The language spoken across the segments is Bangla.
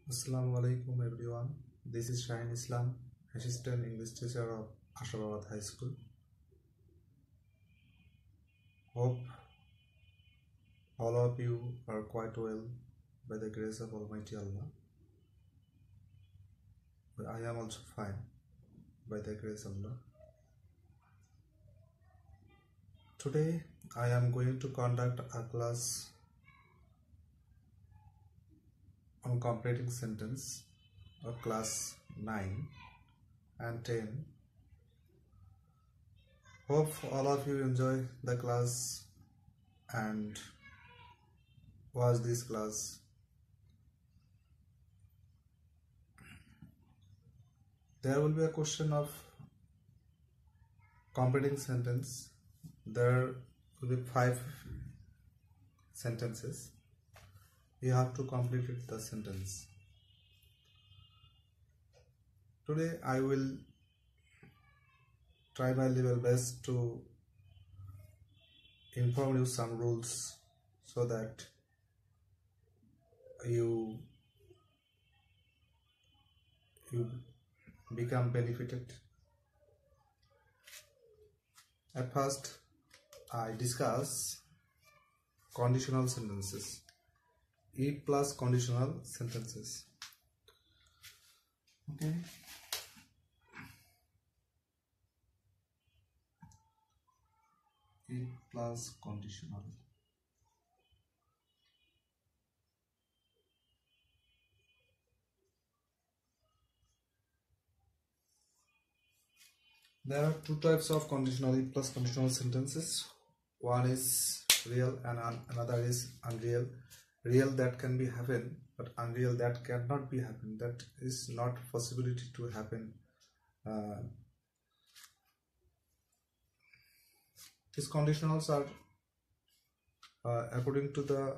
Assalamu alaikum everyone. This is Shaheen Islam, Assistant English Teacher of Ashababad High School. Hope all of you are quite well by the grace of Almighty Allah. But I am also fine by the grace of Allah. Today I am going to conduct a class on completing sentence of class 9 and 10. Hope all of you enjoy the class and watch this class. There will be a question of completing sentence. There will be 5 sentences. You have to complete the sentence. Today I will try my level best to inform you some rules so that you become benefited. At first I discuss conditional sentences. If plus conditional sentences. Okay. If plus conditional. There are 2 types of conditional if plus conditional sentences. One is real and another is unreal. Real that can be happen, but unreal that cannot be happen. That is not possibility to happen. These conditionals are according to the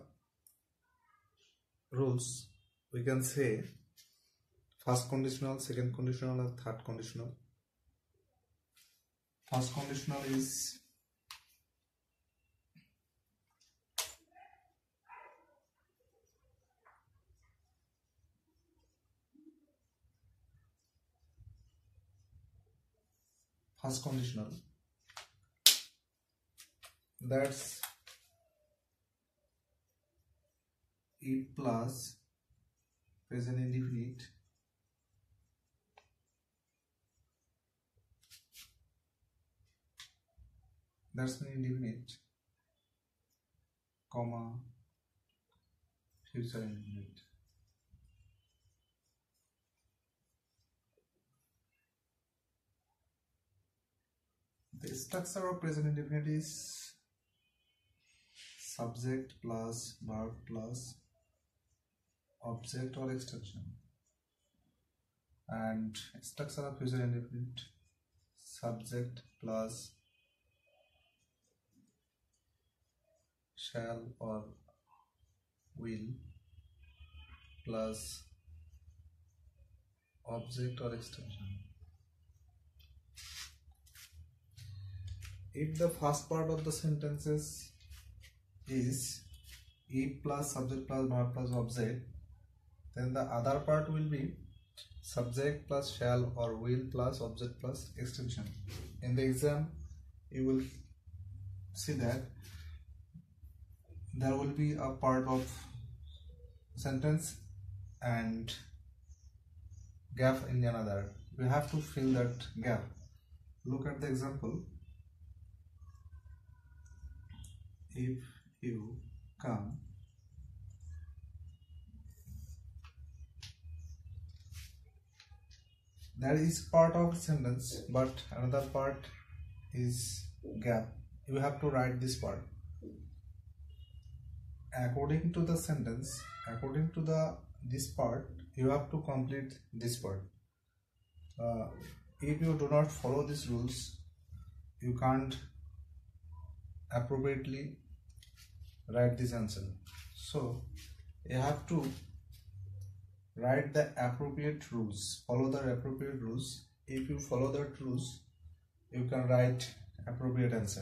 rules. We can say first conditional, second conditional, and third conditional. First conditional is first conditional, that's if plus present indefinite that's an indefinite comma future indefinite. The structure of present indefinite is subject plus verb plus object or extension, and structure of future indefinite subject plus shall or will plus object or extension. If the first part of the sentences is if plus subject plus verb plus object, then the other part will be subject plus shall or will plus object plus extension. In the exam you will see that there will be a part of sentence and gap in another. You have to fill that gap. Look at the example. If you come, that is part of sentence, but another part is gap. You have to write this part according to the sentence. According to this part, you have to complete this part. If you do not follow these rules, you can't appropriately write this answer. So you have to write the appropriate rules, follow the appropriate rules. If you follow that rules, you can write appropriate answer.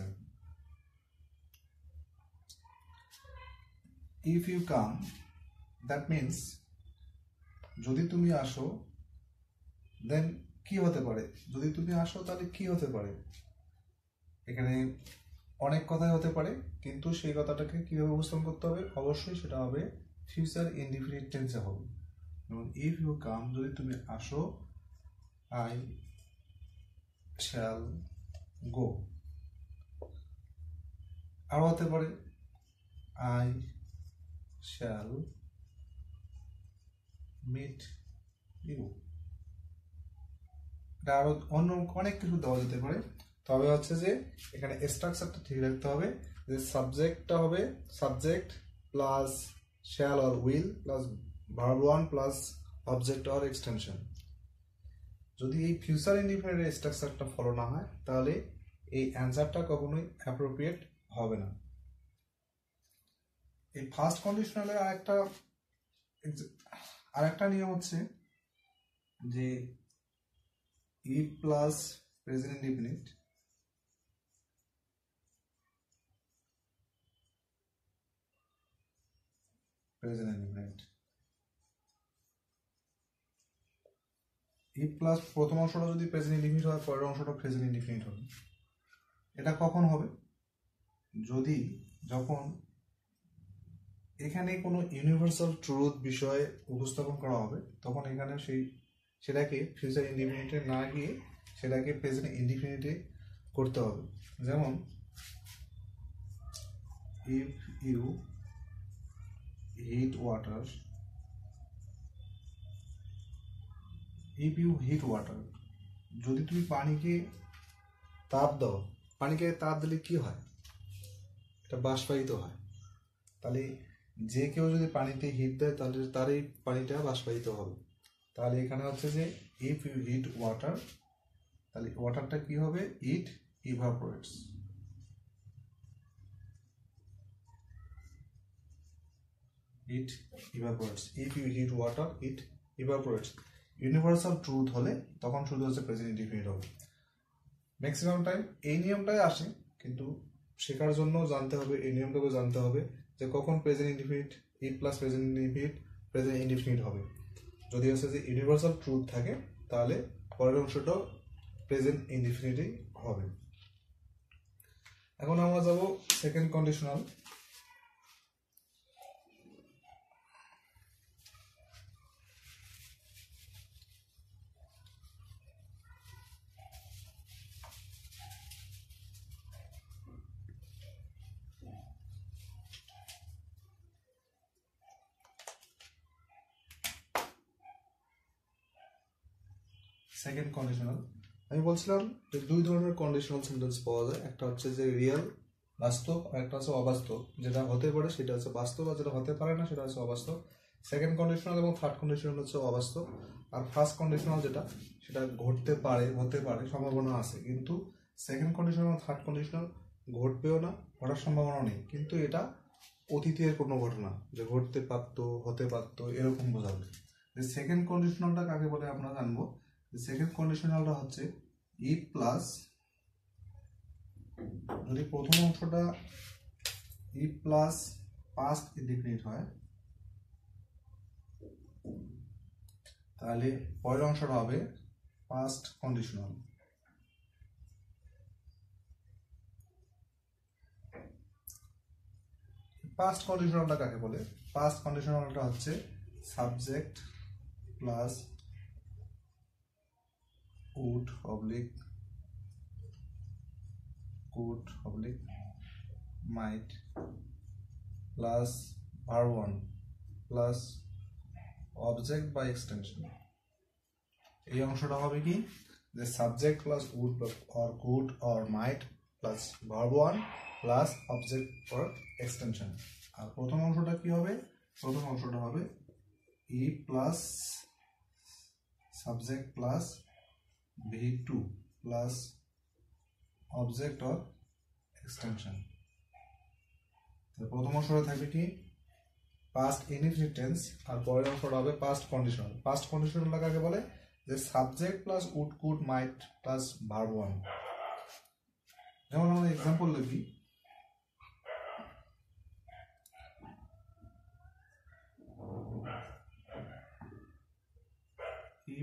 If you come, that means যদি তুমি আসো দেন কি হতে পারে, যদি তুমি আসো তাহলে কি হতে পারে, এখানে অনেক কথাই হতে পারে, কিন্তু সেই কথাটাকে কিভাবে উপস্থাপন করতে হবে, অবশ্যই সেটা হবে ফিউচার ইনডিফিনিট টেন্সে হবে। যেমন ইফ ইউ কাম, যদি তুমি আসো, আই শ্যাল গো। আরো হতে পারে আই শ্যাল মিট ইউ। এটা আরো অন্য অনেক কিছু দেওয়া যেতে পারে, তবে হচ্ছে যে এখানে স্ট্রাকচারটা ঠিক রাখতে হবে, যে সাবজেক্টটা হবে subject plus shall or will plus verb one plus object or extension. যদি এই ফিউচার ইনডিফিনিট স্ট্রাকচারটা ফলো না হয় তাহলে এই অ্যান্সারটা কখনোই অ্যাপ্রোপ্রিয়েট হবে না। এই ফার্স্ট কন্ডিশনালে আরেকটা নিয়ম হচ্ছে যে if plus present indefinite if plus প্রথম অংশটা যদি প্রেজেন্ট ইনডিফিনিট হয়, পরের অংশটা প্রেজেন্ট ইনডিফিনিট হবে। এটা কখন হবে, যখন এখানে কোনো ইউনিভার্সাল ট্রুথ বিষয়ে উপস্থাপন করা হবে, তখন এখানে সেটাকে ফিউচার ইনডিফিনিটে না গিয়ে সেটাকে প্রেজেন্ট ইনডিফিনিটে করতে হবে। যেমন if you hit water, if you hit water, যদি তুমি পানিকে তাপ দাও, পানিকে তাপ দিলে কি হয়, এটা বাষ্পায়িত হয়। তাহলে যে কেউ যদি পানিতে হিট দেয় তাহলে তারই পানিটা বাষ্পায়িত হবে। তাহলে এখানে হচ্ছে যে ইফ ইউ হিট ওয়াটার, তাহলে ওয়াটারটা কি হবে, it evaporates. It evaporates, if you hit water it evaporates. Universal truth হলে তখন শুধু হচ্ছে প্রেজেন্ট ইনডিফিনিট হবে। ম্যাক্সিমাম টাইম এই নিয়মটাই আসে, কিন্তু শেখার জন্য জানতে হবে, এই নিয়মটাকে জানতে হবে যে কখন present indefinite if plus present indefinite হবে। যদি হচ্ছে যে ইউনিভার্সাল ট্রুথ থাকে তাহলে পরের অংশটাও প্রেজেন্ট ইনডিফিনিটই হবে। এখন আমরা যাব সেকেন্ড কন্ডিশনাল। সেকেন্ড কন্ডিশনাল আমি বলছিলাম যে দুই ধরনের কন্ডিশনাল সেন্টেন্স পাওয়া যায়, একটা হচ্ছে যে রিয়েল বাস্তব, আর একটা হচ্ছে অবাস্তব। যেটা হতে পারে সেটা হচ্ছে বাস্তব, আর যেটা হতে পারে না সেটা হচ্ছে অবাস্তব। সেকেন্ড কন্ডিশনাল এবং থার্ড কন্ডিশনাল হচ্ছে অবাস্তব, আর ফার্স্ট কন্ডিশনাল যেটা সেটা ঘটতে পারে, হতে পারে, সম্ভাবনা আছে। কিন্তু সেকেন্ড কন্ডিশনাল এবং থার্ড কন্ডিশনাল ঘটবেও না, ঘটার সম্ভাবনা নেই, কিন্তু এটা অতীতের কোনো ঘটনা যে ঘটতে পারতো, হতে পারতো, এরকম বোঝাবে। সেকেন্ড কন্ডিশনালটা কাকে বলে আমরা জানবো। সেকেন্ড কন্ডিশনালটা হচ্ছে ইফ প্লাস, যদি প্রথম অংশটা ইফ প্লাস পাস্ট ইনডিফিনিট হয় তাহলে পরের অংশটা হবে পাস্ট কন্ডিশনাল। পাস্ট কন্ডিশনালটা কাকে বলে, পাস্ট কন্ডিশনালটা হচ্ছে subject plus would could might plus verb one plus object by extension। এই অংশটা হবে কি, যে subject plus would or could or might plus verb one plus object or extension। আর প্রথম অংশটা কি হবে, প্রথম অংশটা হবে if plus subject plus v2 plus object or extension. প্রথম অংশটা থাকবে কি পাস্ট ইনডিফিনিট টেন্স, আর পরের অংশটা হবে পাস্ট কন্ডিশনাল। পাস্ট কন্ডিশনাল কাকে বলে, যে subject plus would could might plus verb one. যেমন আমরা এক্সাম্পল লিখি,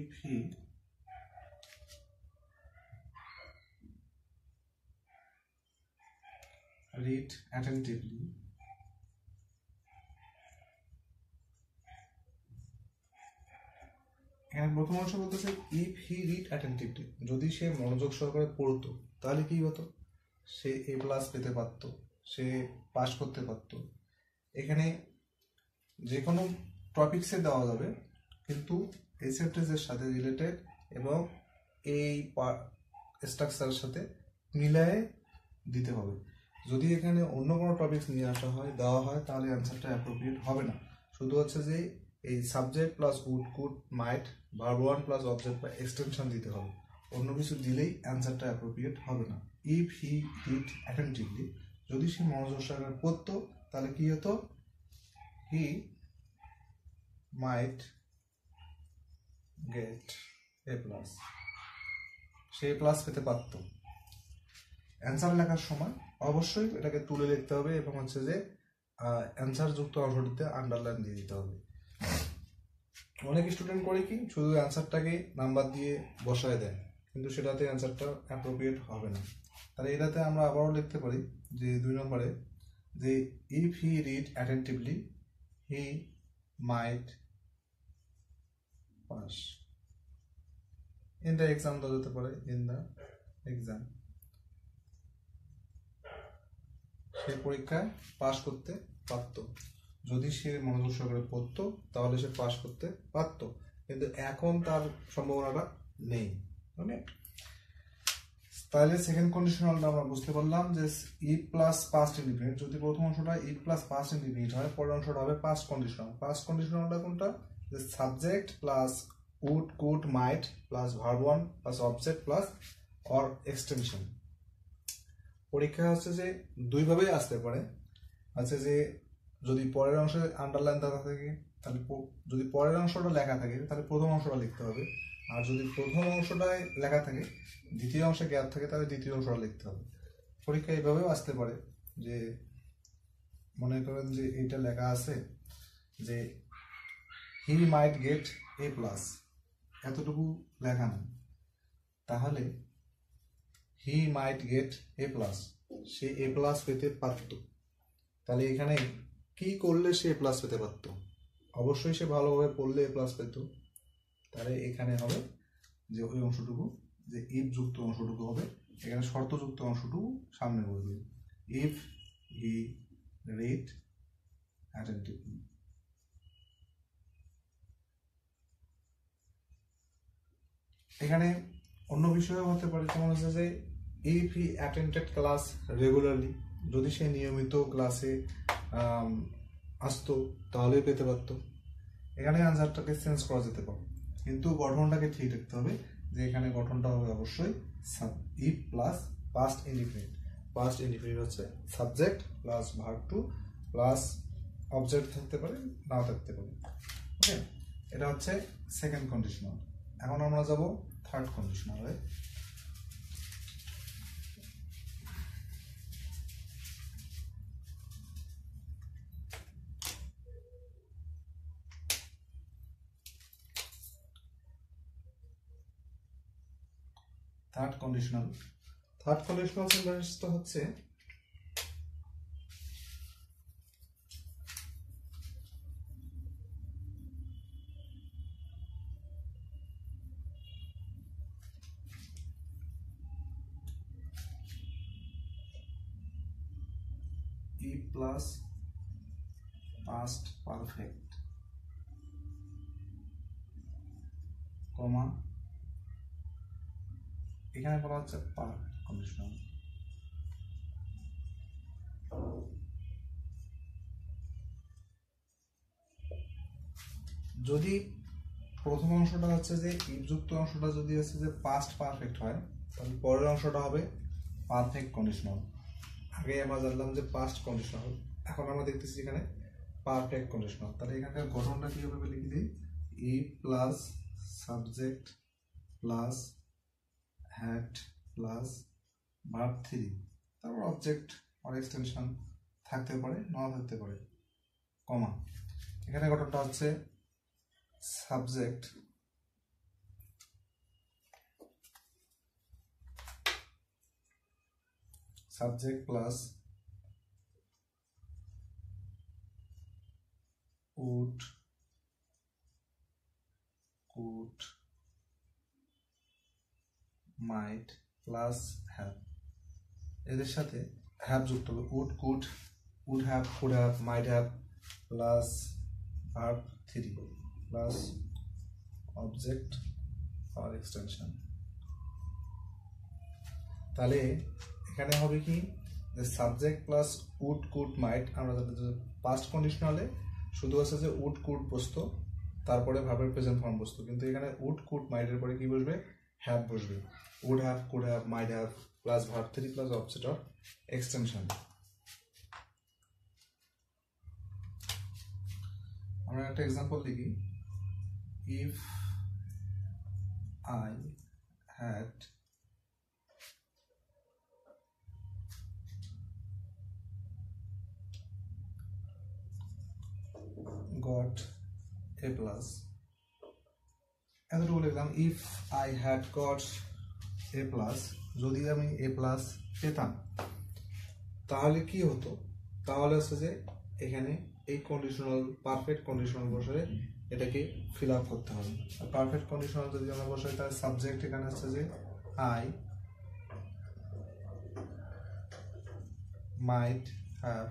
if he read attentively এখানে প্রথম অংশ বলতেছে ইফ হি রিড অ্যাটেন্টিভলি, যদি সে মনোযোগ সহকারে পড়তো তাহলে কি হতো, সে এ প্লাস পেতে পারত, সে পাস করতে পারত। এখানে যে কোনো টপিক্সে দেওয়া যাবে, কিন্তু এই সেন্টেন্সের সাথে রিলেটেড এবং এই স্ট্রাকচারের সাথে মিলায়ে দিতে হবে। যদি এখানে অন্য কোনো টপিক্স নিয়ে আসা হয়, দেওয়া হয়, তাহলে অ্যান্সারটা অ্যাপ্রোপ্রিয়েট হবে না। শুধু হচ্ছে যে এই subject plus would could might verb one plus object বা এক্সটেনশন দিতে হবে, অন্য কিছু দিলেই অ্যান্সারটা অ্যাপ্রোপ্রিয়েট হবে না। ইফ হি রিড অ্যাটেন্টিভলি, যদি সে মনোযোগ সহকারে পড়তো তাহলে কি হতো, he might get A plus, সে প্লাস পেতে পারত। অ্যান্সার লেখার সময় অবশ্যই এটাকে তুলে লিখতে হবে এবং হচ্ছে যে অ্যান্সার যুক্ত অংশটিতে আন্ডারলাইন দিয়ে দিতে হবে। অনেক স্টুডেন্ট করে কি, শুধু অ্যান্সারটাকে নাম্বার দিয়ে বসায় দেয়, কিন্তু সেটাতে অ্যান্সারটা অ্যাপ্রোপ্রিয়েট হবে না। তাহলে এটাতে আমরা আবারও লিখতে পারি যে 2 নম্বরে যে if he read attentively he might pass. In the exam দেওয়া যেতে পারে, ইন দ্য এক্সাম, সে পরীক্ষায় পাস করতে পারত। যদি সে মনোযোগ সহকারে পড়তো তাহলে সে পাস করতে পারত, কিন্তু এখন তার সম্ভাবনাটা নেই। ওকে, তাহলে সেকেন্ড কন্ডিশনালটা আমরা বুঝতে পারলাম যে ইফ প্লাস পাস্ট ইনডিফিনিট, যদি প্রথম অংশটা ইফ প্লাস পাস্ট ইনডিফিনিট হয়, পরের অংশটা হবে পাস্ট কন্ডিশনাল। পাস্ট কন্ডিশনালটা কোনটা, যে subject plus would could might plus verb one plus object plus or extension. পরীক্ষা হচ্ছে যে দুইভাবেই আসতে পারে, আছে যে যদি পরের অংশে আন্ডারলাইন দেওয়া থাকে, তাহলে যদি পরের অংশটা লেখা থাকে তাহলে প্রথম অংশটা লিখতে হবে, আর যদি প্রথম অংশটায় লেখা থাকে দ্বিতীয় অংশে গ্যাপ থাকে তাহলে দ্বিতীয় অংশটা লিখতে হবে। পরীক্ষা এইভাবেও আসতে পারে যে মনে করেন যে এইটা লেখা আছে যে হি মাইট গেট এ প্লাস, এতটুকু লেখা নেই, তাহলে he might get A plus, সে এ প্লাস পেতে পারত। তাহলে এখানে কি করলে সে এ প্লাস পেতে পারত, অবশ্যই সে ভালোভাবে পড়লে এ প্লাস পেত। তাহলে এখানে হবে যে ওই অংশটুকু, যে ইফ যুক্ত অংশটুকু হবে, এখানে শর্তযুক্ত অংশটুকু সামনে বলবে, ইফ হি রিড অ্যাটেন্টিভলি। এখানে অন্য বিষয়ও হতে পারে, যেমন হচ্ছে যে if he attended class regularly, যদি সে নিয়মিত ক্লাসে আসতো তাহলেই পেতে পারত। এখানে আনসারটাকে চেঞ্জ করা যেতে পারে, কিন্তু গঠনটাকে ঠিক রাখতে হবে, যে এখানে গঠনটা হবে অবশ্যই if plus past indefinite. Past indefinite হচ্ছে subject plus verb two plus object থাকতে পারে, নাও থাকতে পারে। ওকে, এটা হচ্ছে সেকেন্ড কন্ডিশনাল। এখন আমরা যাব থার্ড কন্ডিশনালে। থার্ড কন্ডিশনাল সেন্টেন্সটা হচ্ছে if plus past perfect, কমা, এখানে বলা হচ্ছে পার কন্ডিশনাল। যদি প্রথম অংশটা হচ্ছে যে ইফ যুক্ত অংশটা যদি হচ্ছে যে পাস্ট পারফেক্ট হয়, তাহলে পরের অংশটা হবে পারফেক্ট কন্ডিশনাল। আগে আমরা জানলাম যে পাস্ট কন্ডিশনাল, এখন আমরা দেখতেছি এখানে পারফেক্ট কন্ডিশনাল। তাহলে এখানকার গঠনটা কি হবে লিখে দিই, if plus subject plus had plus verb 3, তারপর অবজেক্ট আর এক্সটেনশন থাকতে পারে, নাও থাকতে পারে, কমা। এখানে গঠনটা হচ্ছে subject subject plus would, could, might plus have, এদের সাথে have যুক্ত হবে। would have, could have, might have plus verb 3 plus object or extension। তাহলে এখানে হবে কি যে subject plus would could might, আমরা পাস্ট কন্ডিশনালে শুধু আছে যে উড কুড বসতো, তারপরে ভার্বের প্রেজেন্ট ফর্ম বসতো, কিন্তু এখানে উড কুড মাইটের পরে কি বসবে? হ্যাভ বসবে। Would have, could have, might have plus verb 3 plus object or extension. আমরা একটা এক্সাম্পল লিখি। If I had got a plus, এতটুকু লিখলাম। If I had got A plus, যদি আমি এ প্লাস পেতাম তাহলে কি হতো? তাহলে হচ্ছে যে এখানে এই কন্ডিশনাল, পারফেক্ট কন্ডিশনাল বসে এটাকে ফিল আপ করতে হবে। পারফেক্ট কন্ডিশনাল যদি আমরা বসাই তাহলে সাবজেক্ট এখানে হচ্ছে যে I might have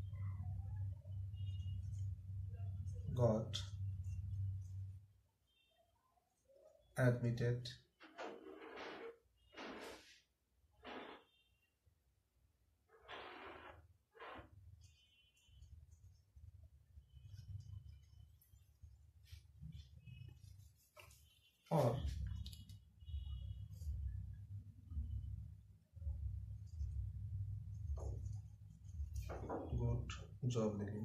got admitted or good job living।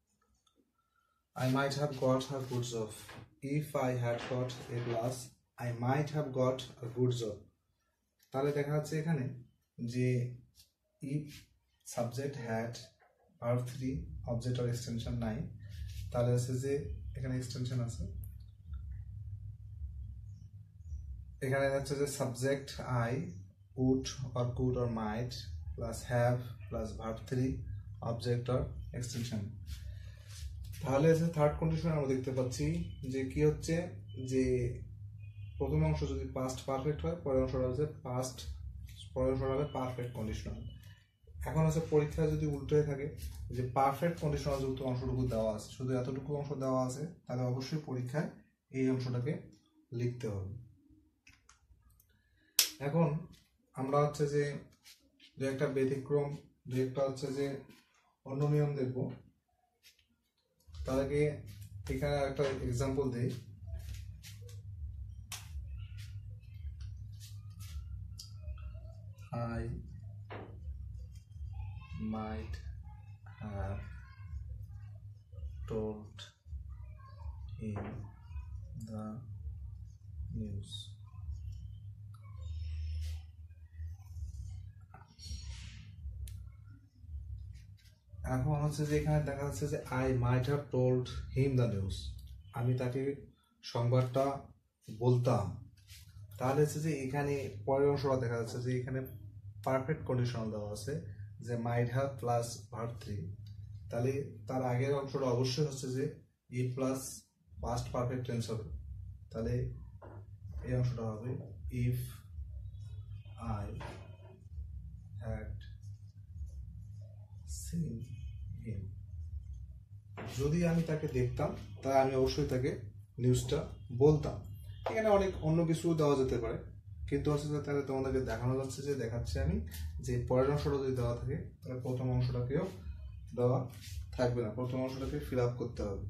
I might have got a good job. If I had got a plus, I might have got a good job। তাহলে দেখা যাচ্ছে এখানে যে if subject had verb 3 object or extension নাই, তাহলে আছে যে এখানে এক্সটেনশন আছে। এখানে হচ্ছে যে subject I, would or could or might plus have plus verb 3 object or extension। তাহলে থার্ড কন্ডিশন আমরা দেখতে পাচ্ছি যে কি হচ্ছে যে প্রথম অংশ যদি পাস্ট পারফেক্ট হয়, পরের অংশটা হচ্ছে পরের অংশটা হবে পারফেক্ট কন্ডিশনাল। এখন হচ্ছে পরীক্ষায় যদি উল্টো হয়ে থাকে যে পারফেক্ট কন্ডিশনাল যুক্ত অংশটুকু দেওয়া আছে, শুধু এতটুকু অংশ দেওয়া আছে, তাহলে অবশ্যই পরীক্ষায় এই অংশটাকে লিখতে হবে। এখন আমরা হচ্ছে যে দু একটা ব্যতিক্রম, দু একটা হচ্ছে যে অন্য নিয়ম দেখব। তার আগে এখানে একটা এক্সাম্পল দিই। I might have told him the news। এখন হচ্ছে যে এখানে দেখা যাচ্ছে যে I might have told him the news, আমি তাকে সংবাদটা বলতাম। তাহলে হচ্ছে যে এখানে পরের অংশটা দেখা যাচ্ছে যে এখানে পারফেক্ট কন্ডিশনাল দেওয়া আছে যে মাইট হ্যাভ প্লাস ভার্ব 3, তাহলে তার আগের অংশটা অবশ্যই হচ্ছে যে if plus past perfect tense হবে। তাহলে এই অংশটা হবে if I had seen him, যদি আমি তাকে দেখতাম তাহলে আমি অবশ্যই তাকে নিউজটা বলতাম। এখানে অনেক অন্য কিছু দেওয়া যেতে পারে, কিন্তু হচ্ছে যে তাহলে তোমাদেরকে দেখানো যাচ্ছে যে দেখাচ্ছি আমি যে পরের অংশটা যদি দেওয়া থাকে তাহলে প্রথম অংশটাকেও দেওয়া থাকবে না, প্রথম অংশটাকে ফিল আপ করতে হবে।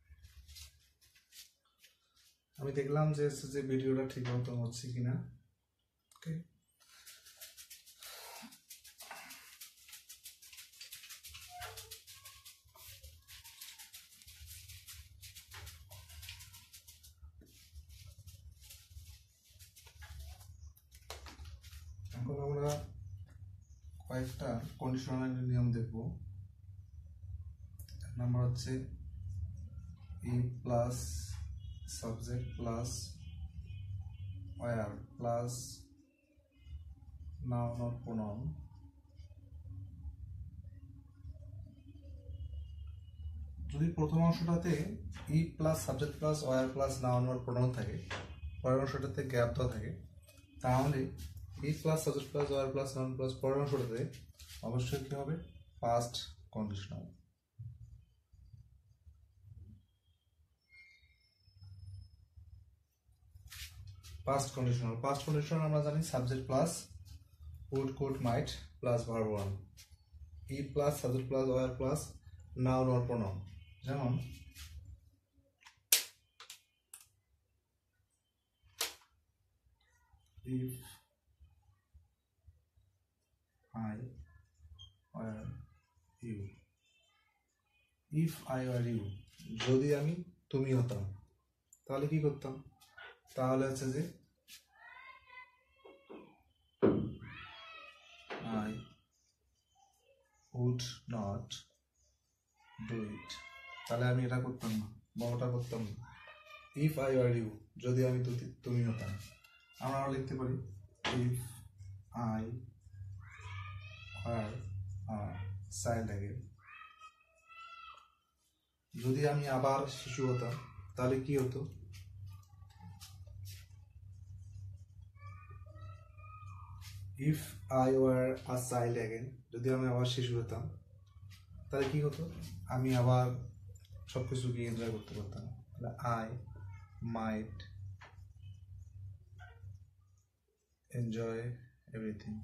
আমি দেখলাম যে ভিডিওটা ঠিক মতো হচ্ছে কিনা। কয়েকটা কন্ডিশনাল নিয়ম দেখব। নাম্বার হচ্ছে if plus subject plus were plus noun or pronoun. যদি প্রথম অংশটাতে if plus subject plus were plus noun or pronoun থাকে, পরের অংশটাতে গ্যাপ দেওয়া থাকে, তাহলে if plus subject plus were plus noun plus পরের অংশটাতে অবশ্যই কি হবে? Past conditional. পাস্ট কন্ডিশনাল আমরা জানি subject plus would, could, might plus verb one, if plus subject plus were plus noun or pronoun. যেমন if I were you, if I were you, যদি আমি তুমি হতাম তাহলে কি করতাম? তাহলে হচ্ছে যে I would not do it, তাহলে আমি এটা করতাম না বা ওটা করতাম না। if I were you, যদি আমি তুমি হতাম। আমরা লিখতে পারি if I were a child again, যদি আমি আবার শিশু হতাম তাহলে কি হতো? if I were a child again, যদি আমি আবার শিশু হতাম তাহলে কি হতো? আমি আবার সবকিছুকে এনজয় করতে পারতাম। তাহলে I might enjoy everything,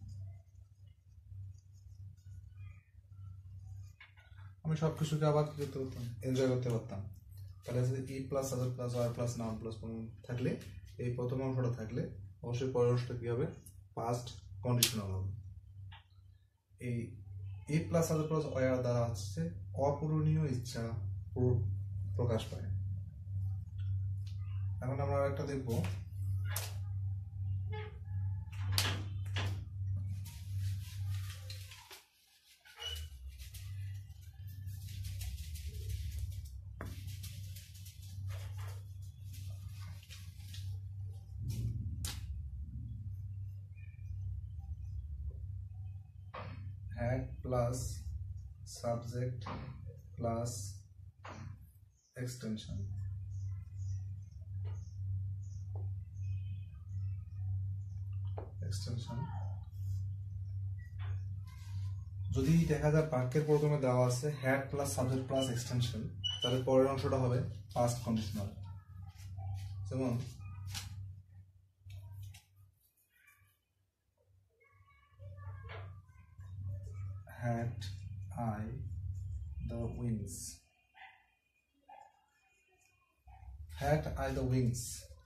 আমি সবকিছুকে আবার কি করতে পারতাম? এনজয় করতে পারতাম। তাহলে if plus subject plus were plus noun plus pronoun থাকলে, এই প্রথম অংশটা থাকলে অবশ্যই পরের অংশটা কি হবে? পাস্ট কন্ডিশনাল হবে। এই if plus subject plus were দ্বারা হচ্ছে অপূরণীয় ইচ্ছা প্রকাশ পায়। এখন আমরা একটা দেখবো had plus subject plus extension। যদি দেখা যায় বাক্যের প্রথমে দেওয়া আছে had plus subject plus extension, তাহলে পরের অংশটা হবে পাস্ট কন্ডিশনাল। যেমন had I the wings, had I the wings,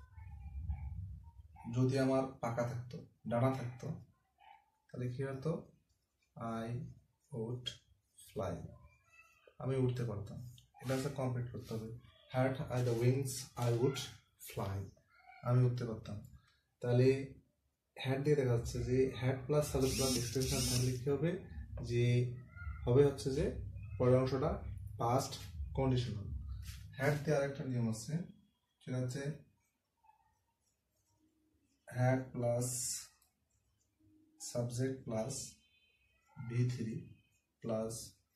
যদি আমার পাখা থাকতো, ডানা থাকতো, তাহলে কি হতো? I would fly, আমি উঠতে পারতাম। এটা হচ্ছে কমপ্লিট করতে হবে। had I the wings I would fly, আমি উঠতে পারতাম। তাহলে হ্যাড দিয়ে দেখা যাচ্ছে যে had plus subject plus extension থাকলে কি হবে? যে হবে হচ্ছে যে পরের অংশটা পাস্ট কন্ডিশনাল। হ্যাড দিয়ে আরেকটা নিয়ম আছে, সেটা হচ্ছে had plus subject plus V3 plus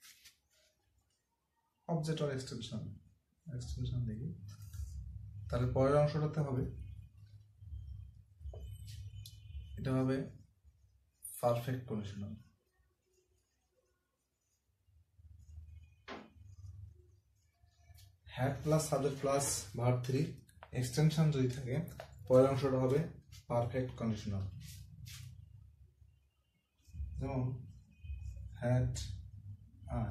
object or extension দেখি, তাহলে পরের অংশটাতে হবে, এটা হবে perfect conditional. Had plus subject plus verb 3 extension যদি থাকে, পরের অংশটা হবে পারফেক্ট কন্ডিশনাল। যেমন had I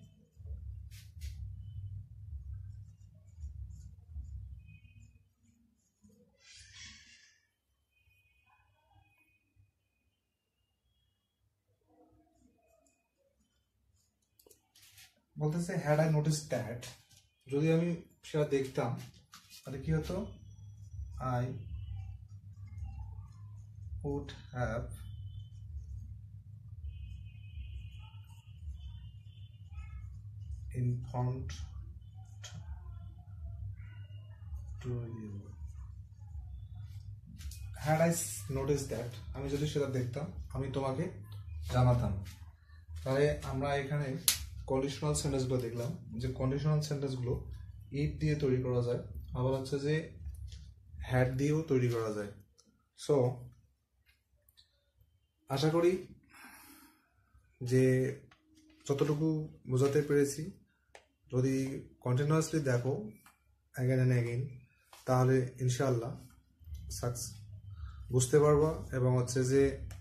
বলতেছে had I noticed that, যদি আমি সেটা দেখতাম তাহলে কি হতো? I would have informed to you. Had I noticed that, আমি যদি সেটা দেখতাম আমি তোমাকে জানাতাম। তাহলে আমরা এখানে কন্ডিশনাল সেন্টেন্সগুলো দেখলাম যে কন্ডিশনাল সেন্টেন্সগুলো ইফ দিয়ে তৈরি করা যায়, আবার হচ্ছে যে হ্যাড দিয়েও তৈরি করা যায়। সো আশা করি যে যতটুকু বোঝাতে পেরেছি, যদি কন্টিনিউয়াসলি দেখো অ্যাগেন অ্যান্ড অ্যাগেন, তাহলে ইনশাআল্লাহ বুঝতে পারবা এবং হচ্ছে যে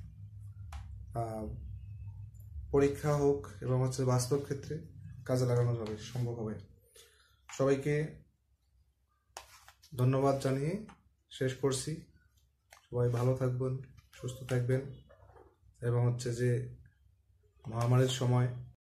পরীক্ষা হোক এবং হচ্ছে বাস্তব ক্ষেত্রে কাজে লাগানো যাবে, সম্ভব হবে। সবাইকে ধন্যবাদ জানিয়ে শেষ করছি। সবাই ভালো থাকবেন, সুস্থ থাকবেন এবং হচ্ছে যে মহামারীর সময়